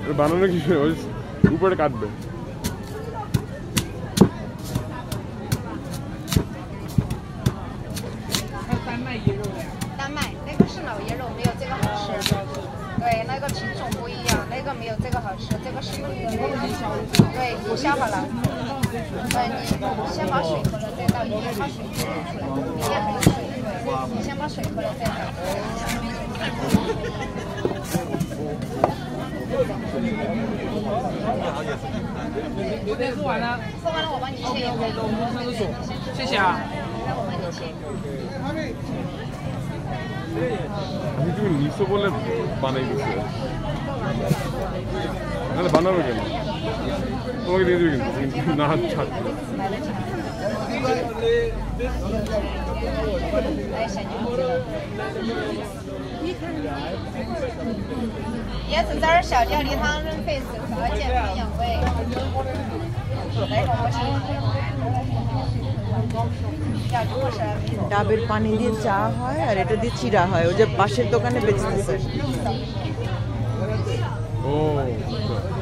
বানানো কি ওই উপরে কাটবে 丹麦那个是老爷肉，没有这个好吃。对，那个品种不一样，那个没有这个好吃，这个是对补消好了。对，你先把水喝了再倒，一定要把水喝出来，里面还有水。对，你先把水喝了再倒。 喝完了， 喝完了我帮你切一份。 谢谢啊。 来，我帮你切。 আমি তুমি নিছো বলে বানাই দিচ্ছে নাহলে বানাবে কেন তোমাকে দিয়ে দেবে কিন্তু না ছাড় 椰子汁儿、小吊梨汤、润肺止咳、健脾养胃。来，我们 ডাবের পানি দিয়ে চা হয় আর এটা দিয়ে চিড়া হয় ওই যে পাশের দোকানে বেচতেছে ও